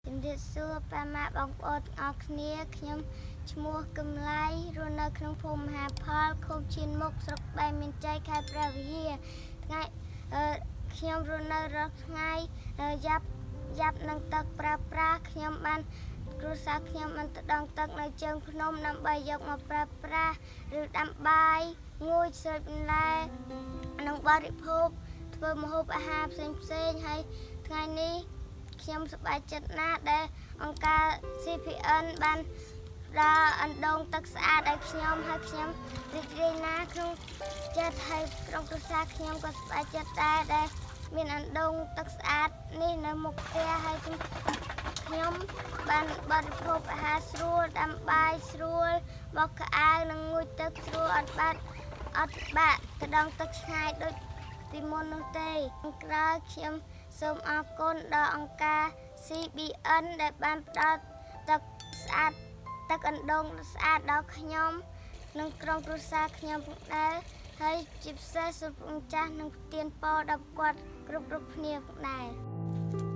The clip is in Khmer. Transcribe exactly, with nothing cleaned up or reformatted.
ជំរាបសួរប៉ាម៉ាក់បងប្អូនអរគ្នាខ្ញុំឈ្មោះកំឡៃរស់នៅក្នុងភូមិមហាផលឃុំឈៀនមុខស្រុកបែមានជ័យខេត្តព្រះវិហារថ្ងៃខ្ញុំរស់នៅរាល់ថ្ងៃយ៉ាប់យ៉ាប់នឹងទឹកប្រើប្រាស់ខ្ញុំបានគ្រួសារខ្ញុំបានទៅដងទឹកនៅជើងភ្នំដើម្បីយកមកប្រើប្រាស់ឬដាំបាយងូតស្រូចបន្លែនិងបរិភោគធ្វើម្ហូបអាហារផ្សេងផ្សេងហើយថ្ងៃនេះខ្ញុំសប្បាយចិត្តណាស់ដែលអង្គការ C P N បានផ្ដល់អណ្ដូងទឹកស្អាតឲ្យខ្ញុំហើយខ្ញុំរីករាយណាស់ក្នុងចិត្តហើយក្រុមគ្រួសារខ្ញុំក៏សប្បាយចិត្តដែរដែលមានអណ្ដូងទឹកស្អាតនេះនៅមុខផ្ទះហើយខ្ញុំបានបរិភោគអាហារស្រួលដាំបាយស្រួលបោកខោអាវនិងងូតទឹកស្រួលអត់បាត់អត់បាក់ទៅដងទឹកឆ្ងាយដូចពីមុននោះទេក្រោយខ្ញុំសូមអរគុណដល់អង្គការ C B N ដែលបានផ្ដល់ទឹកស្អាតទឹកអណ្ដូងស្អាតដល់ខ្ញុំនិងក្រុមគ្រួសារខ្ញុំផងដែរហើយជាពិសេសសូមចាស់និងទានពរដល់គាត់គ្រប់គ្រប់គ្នាផងដែរ